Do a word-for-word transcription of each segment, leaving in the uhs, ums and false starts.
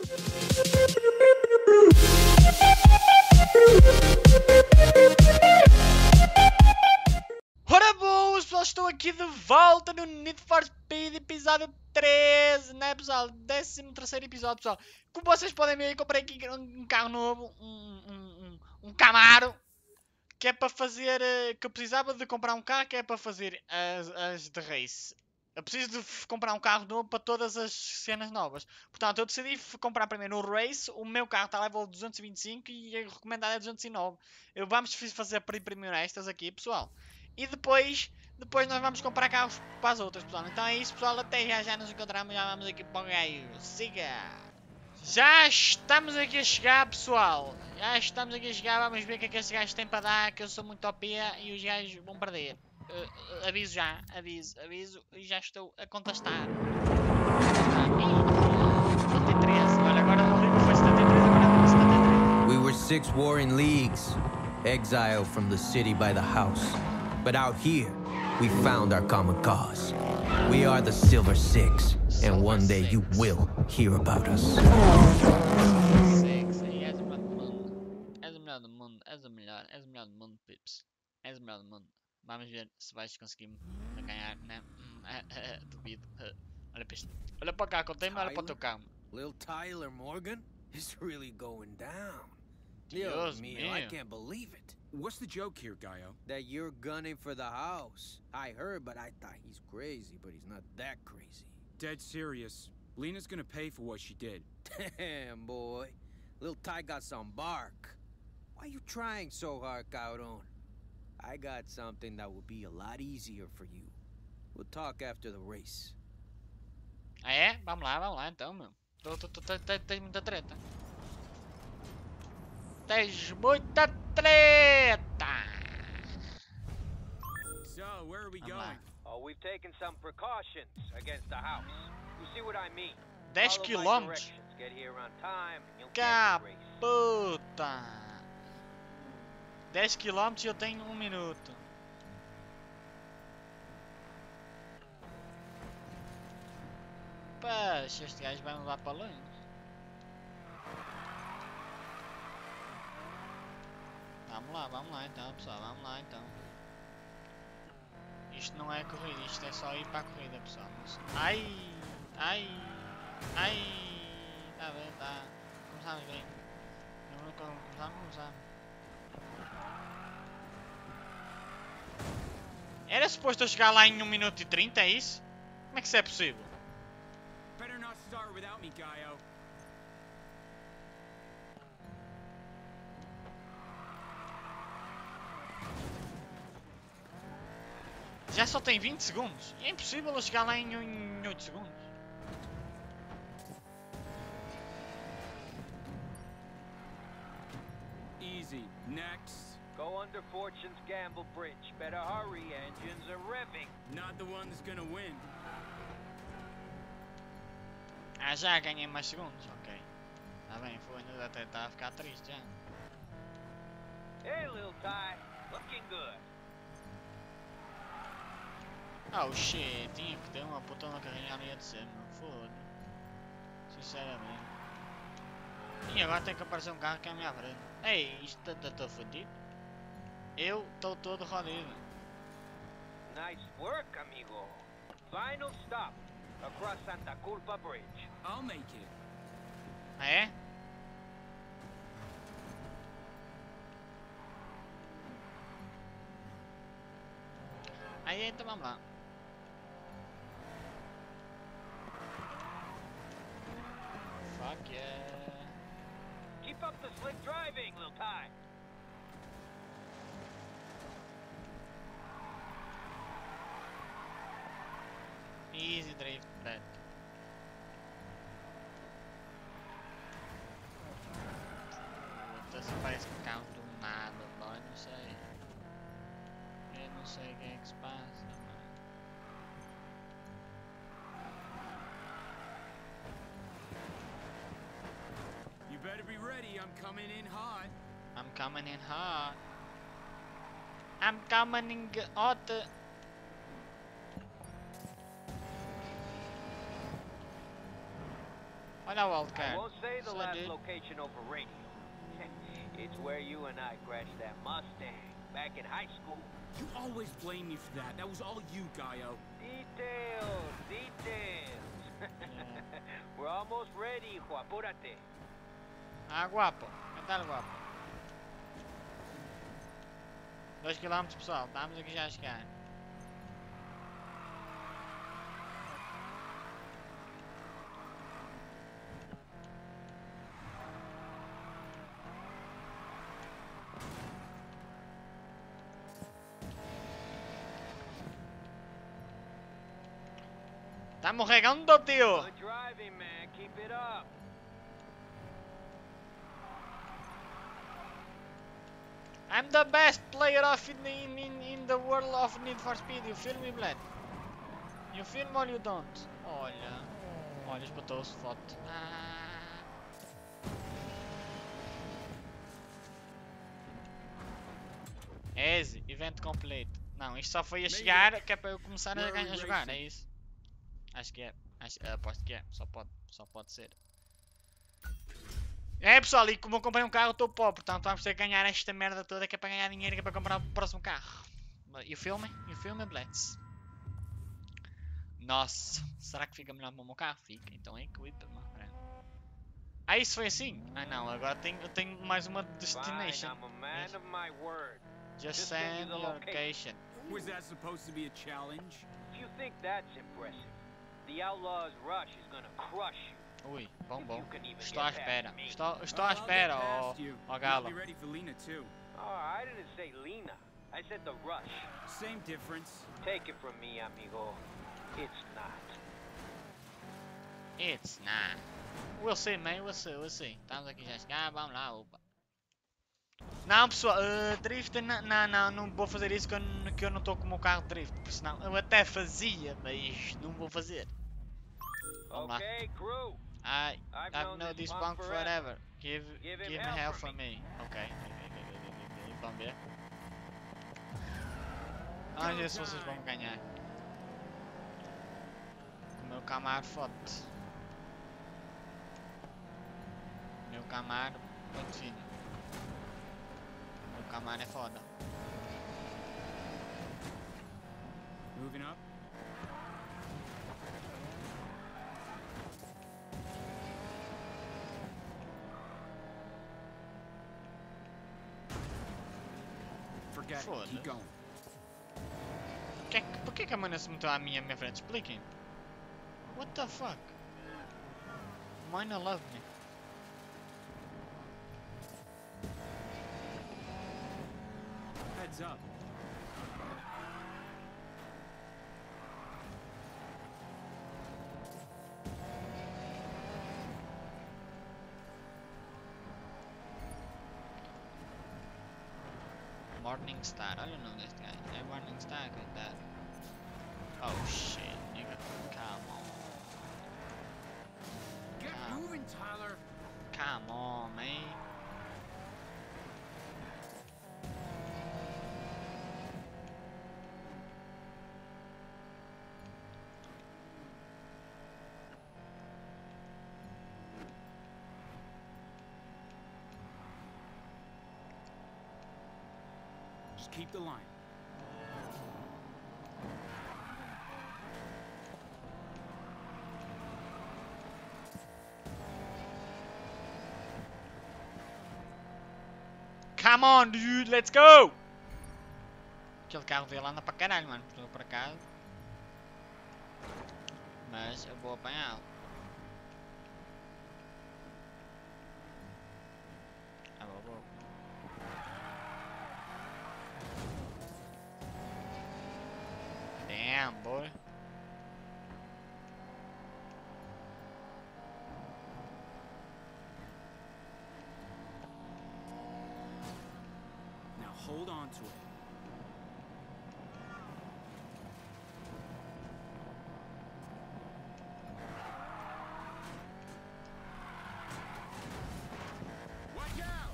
Ora boas pessoal, estou aqui de volta no Need for Speed episódio treze, né pessoal? décimo terceiro episódio, pessoal. Como vocês podem ver, eu comprei aqui um carro novo, um, um, um, um Camaro, que é para fazer, que eu precisava de comprar um carro que é para fazer as, as de race. Eu preciso de comprar um carro novo para todas as cenas novas. Portanto, eu decidi comprar primeiro o Race. O meu carro está level duzentos e vinte e cinco e a recomendada é duzentos e nove. Eu vamos fazer primeiro estas aqui, pessoal. E depois, depois nós vamos comprar carros para as outras, pessoal. Então é isso, pessoal. Até já, já nos encontramos. Já vamos aqui para o gaio. Siga! Já estamos aqui a chegar, pessoal. Já estamos aqui a chegar. Vamos ver o que é que estes gajos têm para dar. Que eu sou muito O P e os gajos vão perder. Uh, aviso já, aviso, aviso. E já estou a contestar. setenta e três. Olha, agora o Rico foi setenta e três. Agora é setenta e três. We were six warring leagues, exiled from the city by the house. But out here, we found our common cause. We are the Silver Six, and one day you will hear about us. Six, és o melhor do mundo. És o melhor do mundo. És o melhor. És o melhor do mundo, Pips. És o melhor do mundo. Vamos ver se vais conseguir ganhar, né? Duvido. Olha para isto. Olha para cá, contei-me, olha para o teu carro. Little Tyler Morgan is really going down. Dios Dios mío. I can't believe it. What's the joke here, Gaio? That you're gunning for the house. I heard, but I thought he's crazy, but he's not that crazy. Dead serious. Lena's gonna pay for what she did. Damn, boy. Little Ty got some bark. Why you trying so hard, Cauron? I got something that will be a lot easier for you. We'll talk after the race. Ah é? Vamos lá, vamos lá então, meu. Tô, tô, tô, tô, tens muita treta. Tens muita treta! So, where are we Vamos lá. going? Oh, we've taken some precautions against the house. You see what I mean? dez Follow my quilômetros. directions. Get here on time and you'll Cá get the race. puta! dez quilômetros e eu tenho um minuto. Poxa, este gajo vai me levar para longe. Vamos lá, vamos lá então, pessoal, vamos lá então. Isto não é corrida, isto é só ir para a corrida, pessoal. Ai, ai, ai. Tá bem, tá. Começamos bem. Começamos, começamos. Era suposto eu chegar lá em um minuto e trinta, é isso? Como é que isso é possível? Better not start without me, Gaio. Já só tem vinte segundos. É impossível eu chegar lá em, em oito segundos. Easy. Next. Go under Fortune's Gamble Bridge. Better hurry, engines are revving. Not the one that's gonna win. Ah, já ganhei mais segundos, ok. Tá bem, foi, até está a ficar triste já. Hey, little Ty. Looking good. Oh shit, tinha que ter uma puta na carrinha ali a descer, meu, foda. Sinceramente. E agora tem que aparecer um carro que é a minha frente. Ei, isto está fodido. Eu estou todo rodido. Nice work, amigo. Final stop. Across Santa Culpa Bridge. I'll make it. Ah é? Aí então vamos lá. Fuck yeah. Keep up the slick driving, little Ty. Easy drift, Brad. Puta, se parece um carro do nada, boy, não sei. Eu não sei o que é que se passa, mano. You better be ready. I'm coming in hot. I'm coming in hot. I'm coming in hot. Olha o I wildcard. won't say the So, last dude. location over radio. It's where you and I crashed that Mustang back in high school. You always blame me for that. That was all you, Gaio. Details, details. We're almost ready, hijo. Apúrate. Ah, guapo. Que tal, guapo? dois quilômetros, pessoal. Estamos aqui já a chegar. Estamos regando, tío. Good driving, man. Keep it up. I'm the best player of in the, in, in, in the world of Need for Speed. You feel me, Bled? You feel me or you don't? Olha. Olha, espetou-se foto. Ah. Easy, event complete. Não, isto só foi a chegar que é para eu começar a, ganhar, a jogar, é isso? Acho que é. Acho, aposto que é. Só pode, só pode ser. É pessoal, e como eu comprei um carro, estou pobre, portanto vamos ter que ganhar esta merda toda que é para ganhar dinheiro, que é para comprar o próximo carro. E o filme? E o filme, Blitz? Nossa, será que fica melhor para o meu carro? Fica, então é equipa, mano. Ah, isso foi assim? Ah não, agora tenho, eu tenho mais uma destination. Fine, I'm a man of my word. Just Just send send you the location. Was that supposed to be a challenge? If you think that's impressive, the Outlaws Rush is gonna crush you. Ui, bom, bom. You can even Estou à get espera. past me. Estou, estou à I'll get espera, ó, past you. ó I'll Galo. be ready for Lena too. Oh, I didn't say Lena. I said the Rush. Same difference. Take it from me, amigo. It's not. It's not. We'll see, man. We'll see, we'll see. Estamos aqui já a chegar. Vamos lá, opa. Não, pessoal. Uh, drift, não, não, não. Não vou fazer isso que eu, n- que eu não estou com o meu carro de drift. Porque senão eu até fazia, mas não vou fazer. Vamos lá. Okay, crew. I, I've I've known known this this punk punk forever. forever. Give, Give give him me hell help for for me. Ok. ok, ok, ok, ok, ok. Vamos ver. Vamos ver se vocês vão ganhar. O meu Camaro foda. Meu Camaro, muito fino. Meu Camaro é foda. Moving up. Forget it. Foda-se. Keep going. Que, é que- por que que a mana se meteu à minha, minha frente? Expliquem. What the fuck? Mine love me. Heads up. Morning Star. Olha o nome deste gajo. É Morning Star, coitado. Oh shit, nigga. Come on. Get Ah. moving, Tyler. Come on, man. Just keep the line. Come on, dude, let's go! Aquele carro dele anda para caralho, mano. Estou para cá. Mas eu vou apanhá-lo. Ah, vou, vou. Damn, boy. Now hold on to it. Watch out!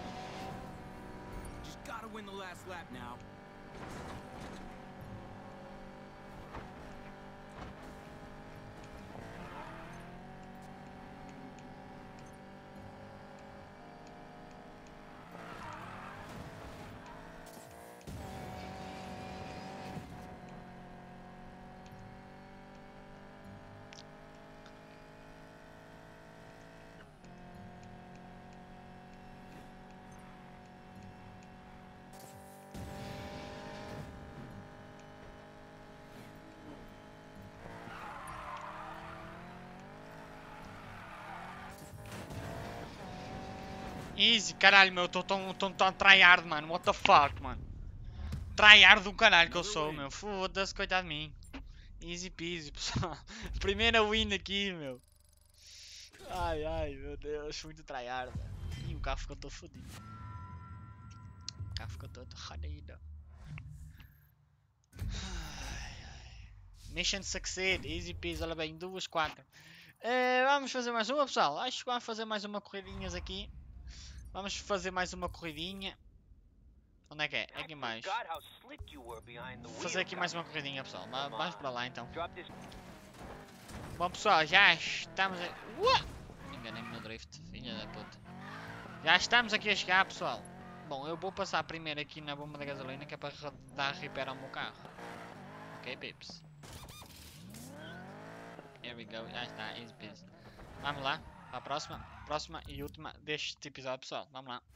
Just gotta win the last lap now. Easy, caralho, meu, tô tão, tão, tão tryhard, mano. What the fuck, mano. Tryhard do caralho que eu sou, meu. Foda-se, coitado de mim. Easy peasy, pessoal. Primeira win aqui, meu. Ai, ai, meu Deus, muito tryhard. Ih, o carro ficou todo fodido. O carro ficou todo fodido. Mission succeed, easy peasy, olha bem, duas, quatro. Uh, vamos fazer mais uma, pessoal. Acho que vamos fazer mais uma corridinhas aqui. Vamos fazer mais uma corridinha. Onde é que é? É aqui mais. Vou fazer aqui mais uma corridinha, pessoal. Vamos para lá então. Bom, pessoal, já estamos a... Uh! Enganei-me no drift, filha da puta. Já estamos aqui a chegar, pessoal. Bom, eu vou passar primeiro aqui na bomba da gasolina, que é para dar repair ao meu carro. Ok, pips. Here we go, já está, easy peasy. Vamos lá, para a próxima, próxima e última deste episódio, pessoal. Vamos lá.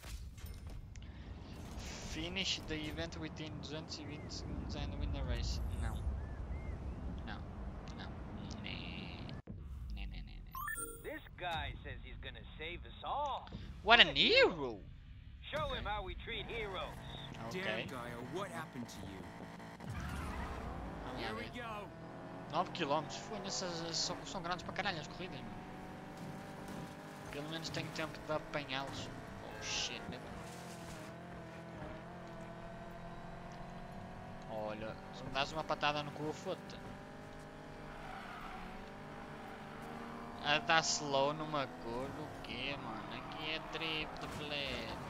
Finish the event within duzentos e vinte segundos and win the race. Não. Não. Não. Né. Né, né, né. This guy says he's gonna save us all. What an hero! Show him how we treat heroes. Ok. Damn, Gaia, what happened to you? Vamos lá Here we ver. go. nove quilômetros. Foi nessas. São, são grandes para caralho as corridas, mano. Pelo menos tenho tempo de apanhá-los. Oh shit, meu. Olha, se me dás uma patada no cu, eu foda-te. A dar slow numa curva, o quê, mano? Aqui é drift, blé.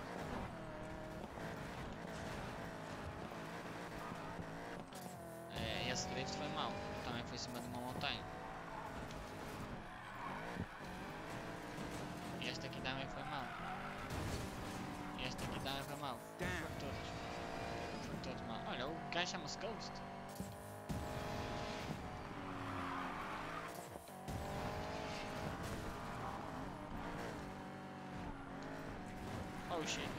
É, esse drift foi mau. Também foi em cima de uma montanha. Este aqui também foi mau. Este aqui também foi mau. Damn. Foram todos. Foram todos mau. Olha, o gajo chama-se Ghost. Oh shit.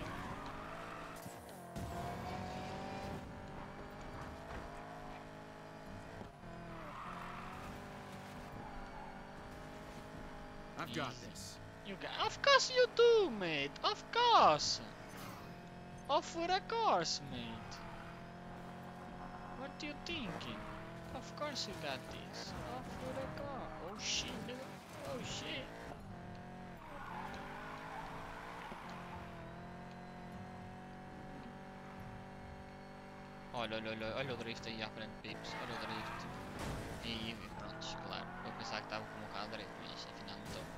I've got Easy. this. You got, of course you do, mate. Of course. Of course, mate. What are you thinking? Of course you got this. Of course. Oh shit, nigga. Oh shit. Olha, olha, olha, olha o drift aí à frente, pips. Olha o drift. E pronto, claro. Eu pensava que estava com um carro direito, mas afinal não estou.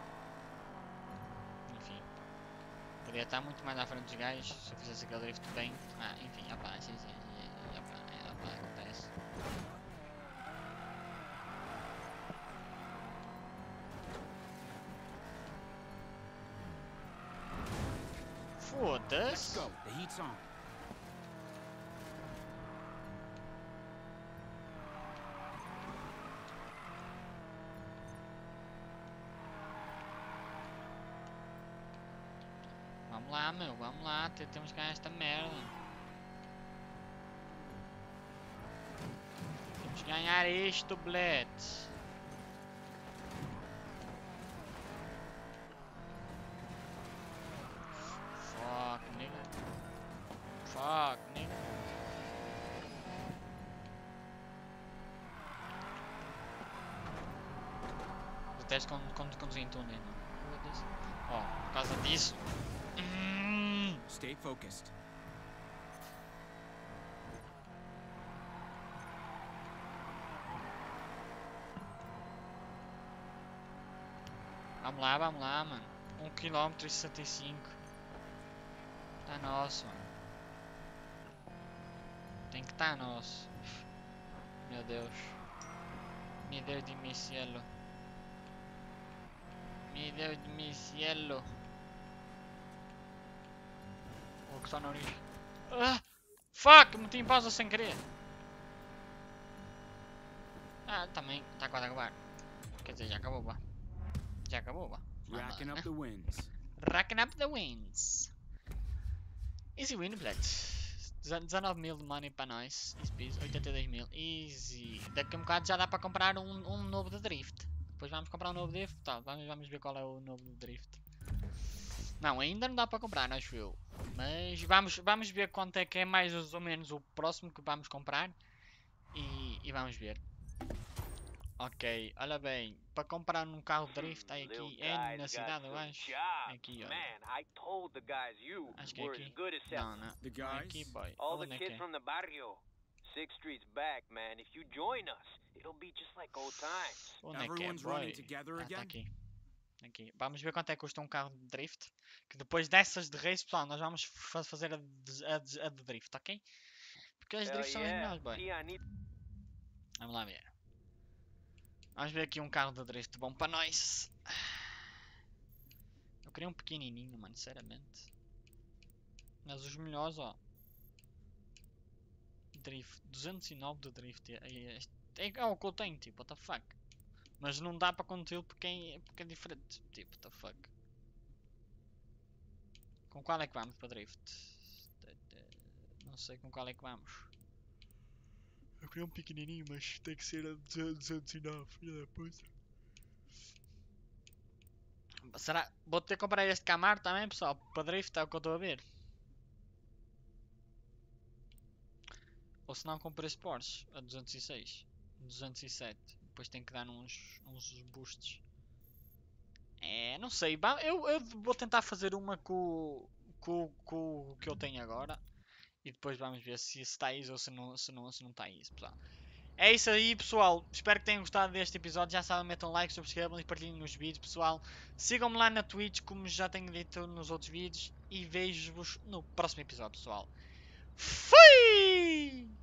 Enfim. Podia estar muito mais à frente dos gajos se eu fizesse aquele drift bem. Ah, enfim, opá, sim, sim, sim, opá, é, opá, acontece. Let's Foda-se. go. The heat's on. Vamos lá, meu, vamos lá, te- temos que ganhar esta merda. Temos que ganhar isto, Blitz. Fuck, nigga. Fuck, nigga. Detesto quando, quando conduzir em túnel. Foda-se. Ó, por causa disso. Hum. Stay focused. Vamos lá, vamos lá, mano. um quilômetro e sessenta e cinco. Tá nosso, mano. Tem que tá nosso. Meu Deus. Meu Deus de mi cielo. Meu Deus de mi cielo. Vou coçar no nariz. Ah! Fuck! Meti em pausa sem querer. Ah, também. Tá quase a acabar. Quer dizer, já acabou, vá. Já acabou, vá. Racking up the wins. Racking up the wins. Easy win, Black. dezenove mil de money para nós. Easy, oitenta e dois mil. Easy. Daqui a um bocado já dá para comprar um, um novo de drift. Depois vamos comprar um novo drift. Tá, vamos, vamos ver qual é o novo de drift. Não, ainda não dá para comprar, acho eu. Mas vamos, vamos ver quanto é que é mais ou menos o próximo que vamos comprar. E, e vamos ver. Ok, olha bem. Para comprar um carro de drift, está Little aqui. É na guy's got cidade, eu some acho. jobs. Aqui, olha. Man, I told the guys you Acho que é were as aqui. good as Não, ever. não. The Não é guys? aqui, boy. All the Onde é que kids é? from the barrio. Six streets back, man. If you join us, it'll be just like old times. Onde é que é, Everyone's running boy? together Ah, tá again? aqui. Aqui. Vamos ver quanto é que custa um carro de drift. Que depois dessas de race, pessoal, nós vamos fa- fazer a de, a de- a de drift, ok? Porque as Hell drifts são as yeah. melhores, boy. Pianito. Vamos lá ver. Vamos ver aqui um carro de drift bom para nós. Eu queria um pequenininho, mano, sinceramente. Mas os melhores, ó. Drift. duzentos e nove de drift. É, é, é, é o que eu tenho, tipo, what the fuck. Mas não dá para conduzi-lo porque é, porque é diferente. Tipo, what the fuck. Com qual é que vamos para drift? Não sei com qual é que vamos. Eu queria um pequenininho, mas tem que ser a duzentos e nove, filha da puta. Será? Vou ter que comprar este Camaro também, pessoal. Para drift é o que eu estou a ver. Ou se não compro esse Porsche a duzentos e seis. duzentos e sete. Depois tem que dar uns, uns boosts. É, não sei. ba- Eu, eu vou tentar fazer uma com, com, com o que eu tenho agora. E depois vamos ver se está isso ou se não, se não, se não está isso, pessoal. É isso aí, pessoal. Espero que tenham gostado deste episódio. Já sabem, metam like, subscrevam e partilhem os vídeos, pessoal. Sigam-me lá na Twitch, como já tenho dito nos outros vídeos. E vejo-vos no próximo episódio, pessoal. Fui!